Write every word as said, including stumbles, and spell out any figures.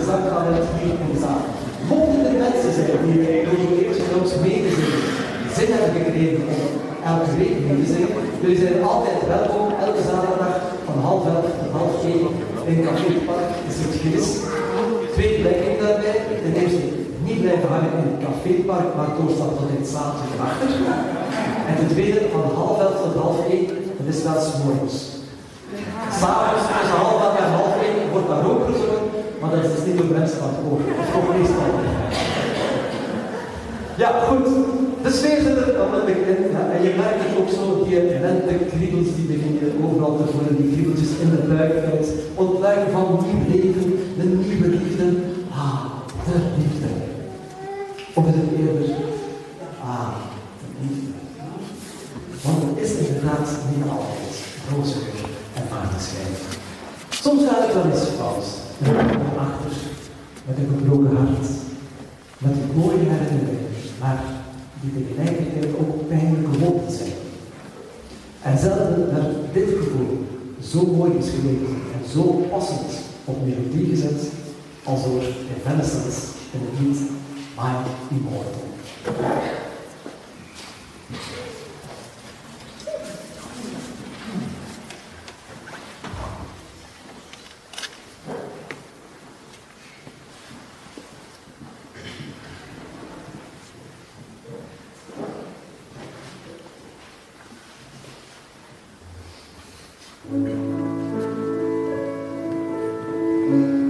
zak gaan uit hier in de zaal. Mochten er mensen zijn die Europees met ons mee te zingen, zin hebben gekregen om elke week mee te zingen, jullie zijn altijd welkom, elke zaterdag van half elf tot half één in Café Park is het Gris. Twee plekken daarbij. Ten eerste niet blijven hangen in het Café Park, maar doorstappen tot in het zaaltje erachter. En ten tweede van half elf tot half één, dat is wel 's morgens. S'avonds tussen half elf en half één wordt daar ook gezongen, maar dat is dus niet door mensen van het oor. Dat is toch meestal. Ja, goed. De sfeer zit er al in. Ja, en je merkt het ook zo, die lentekriebels die beginnen overal te voelen, die kriebeltjes in de buik, het ontluiken van nieuw leven, de nieuwe liefde. Ah, de liefde. Of is het eerder, ah, de liefde. Want het is inderdaad niet altijd roze geur en maneschijn. Soms gaat het wel eens fout. En dan kom je achter, met een gebroken hart, met een mooie herinneringen, maar die tegelijkertijd ook pijnlijke hoop zijn. En zelden werd dit gevoel zo mooi geschreven en zo passend op melodie gezet als door Evanescence in het lied My Immortal. Thank you.